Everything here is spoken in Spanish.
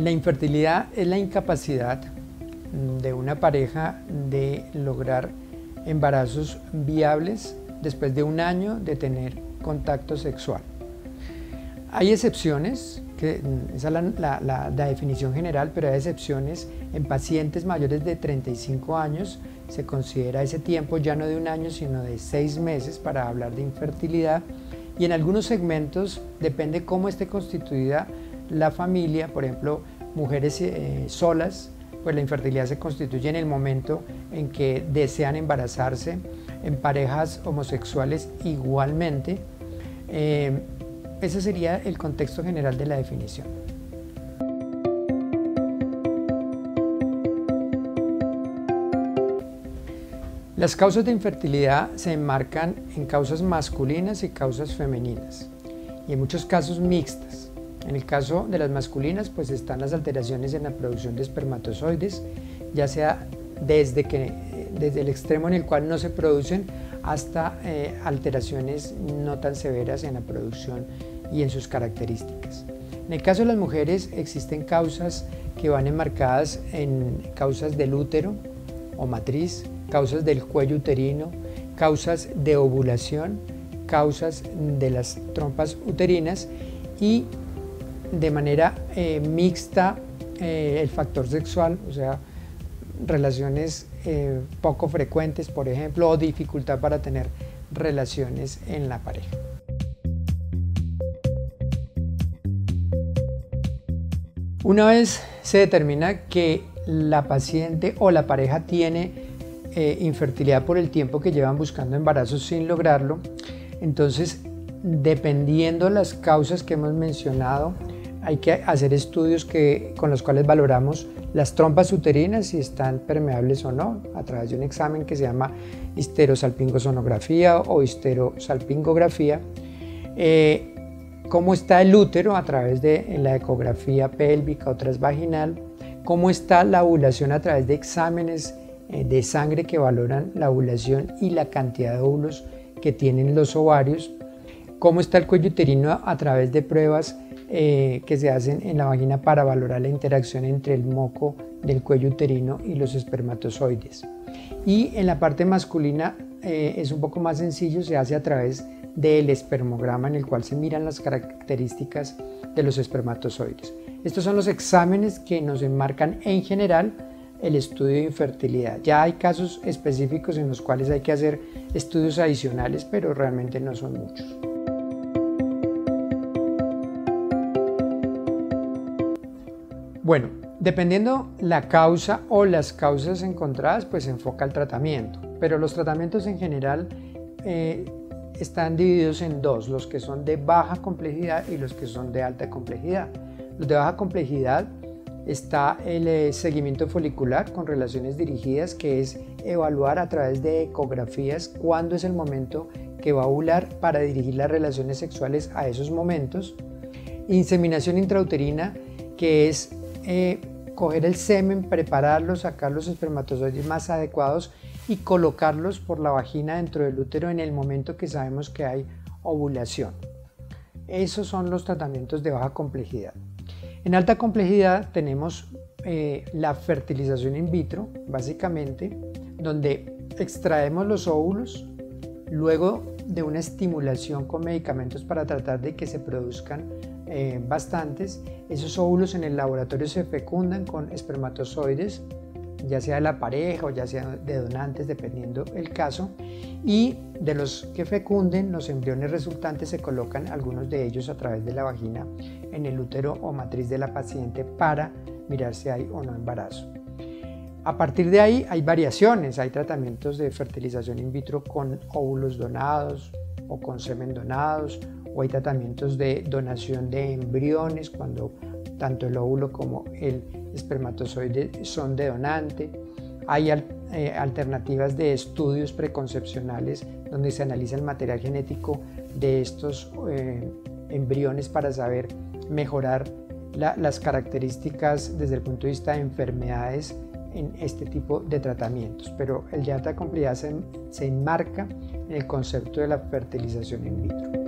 La infertilidad es la incapacidad de una pareja de lograr embarazos viables después de un año de tener contacto sexual. Hay excepciones, esa es la definición general, pero hay excepciones. En pacientes mayores de 35 años se considera ese tiempo ya no de un año, sino de 6 meses para hablar de infertilidad. Y en algunos segmentos, depende cómo esté constituida la familia, por ejemplo, mujeres solas, pues la infertilidad se constituye en el momento en que desean embarazarse. En parejas homosexuales igualmente. Ese sería el contexto general de la definición. Las causas de infertilidad se enmarcan en causas masculinas y causas femeninas, y en muchos casos mixtas. En el caso de las masculinas, pues están las alteraciones en la producción de espermatozoides, ya sea desde el extremo en el cual no se producen hasta alteraciones no tan severas en la producción y en sus características. En el caso de las mujeres existen causas que van enmarcadas en causas del útero o matriz, causas del cuello uterino, causas de ovulación, causas de las trompas uterinas y de manera mixta el factor sexual, o sea, relaciones poco frecuentes, por ejemplo, o dificultad para tener relaciones en la pareja. Una vez se determina que la paciente o la pareja tiene infertilidad por el tiempo que llevan buscando embarazo sin lograrlo, entonces, dependiendo las causas que hemos mencionado, hay que hacer estudios con los cuales valoramos las trompas uterinas, si están permeables o no, a través de un examen que se llama histerosalpingosonografía o histerosalpingografía. Cómo está el útero a través de la ecografía pélvica o transvaginal, cómo está la ovulación a través de exámenes de sangre que valoran la ovulación y la cantidad de óvulos que tienen los ovarios, cómo está el cuello uterino a través de pruebas que se hacen en la vagina para valorar la interacción entre el moco del cuello uterino y los espermatozoides. Y en la parte masculina es un poco más sencillo, se hace a través del espermograma, en el cual se miran las características de los espermatozoides. Estos son los exámenes que nos enmarcan en general el estudio de infertilidad. Ya hay casos específicos en los cuales hay que hacer estudios adicionales, pero realmente no son muchos. Bueno, dependiendo la causa o las causas encontradas, pues se enfoca el tratamiento, pero los tratamientos en general están divididos en dos, los que son de baja complejidad y los que son de alta complejidad. Los de baja complejidad está el seguimiento folicular con relaciones dirigidas, que es evaluar a través de ecografías cuándo es el momento que va a ovular para dirigir las relaciones sexuales a esos momentos. Inseminación intrauterina, que es coger el semen, prepararlo, sacar los espermatozoides más adecuados y colocarlos por la vagina dentro del útero en el momento que sabemos que hay ovulación. Esos son los tratamientos de baja complejidad. En alta complejidad tenemos la fertilización in vitro, básicamente, donde extraemos los óvulos, luego de una estimulación con medicamentos para tratar de que se produzcan bastantes. Esos óvulos en el laboratorio se fecundan con espermatozoides, ya sea de la pareja o ya sea de donantes, dependiendo el caso, y de los que fecunden, los embriones resultantes se colocan algunos de ellos a través de la vagina en el útero o matriz de la paciente para mirar si hay o no embarazo. A partir de ahí hay variaciones, hay tratamientos de fertilización in vitro con óvulos donados o con semen donados, o hay tratamientos de donación de embriones cuando tanto el óvulo como el espermatozoide son de donante. Hay alternativas de estudios preconcepcionales donde se analiza el material genético de estos embriones para saber mejorar las características desde el punto de vista de enfermedades en este tipo de tratamientos. Pero el de alta complejidad se enmarca en el concepto de la fertilización in vitro.